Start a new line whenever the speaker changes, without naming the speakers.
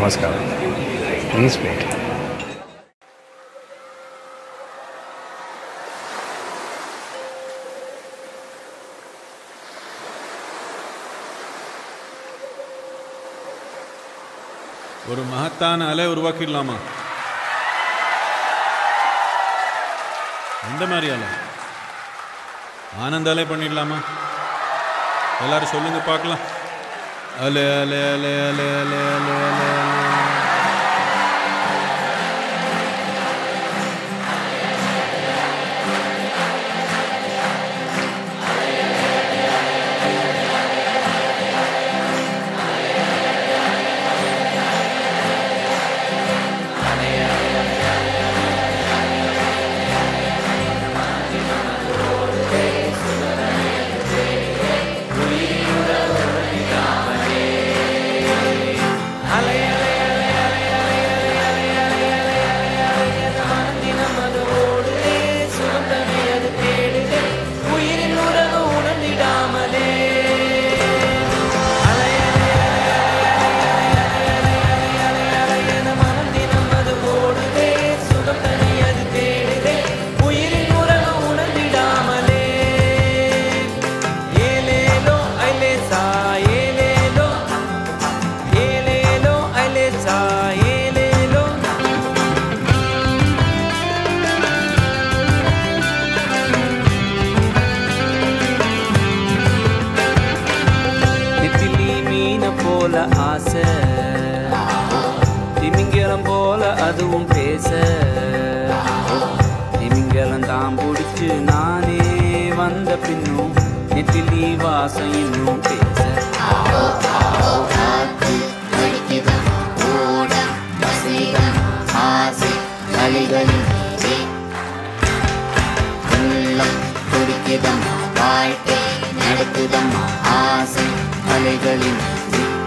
Namaskaram. Please wait.
ஒரு மகத்தான அலை உருவாக்கிடலாமா? எந்த மாதிரி அலை? ஆனந்த அலை பண்ணிடலாமா? எல்லாரும் சொல்லுங்க பார்க்கலாம். அலை அலை அலை அலை அலை அலை அலை அலை.
திமிங்கலம் போல அதுவும் பேச, திமிங்கலம் தான் பிடிச்சு நானே வந்த பின்னும் நெத்திலி வாசம் இன்னும் பேச. வாழ்க்கை நடக்குதம்மா ஆசை அலைகளின்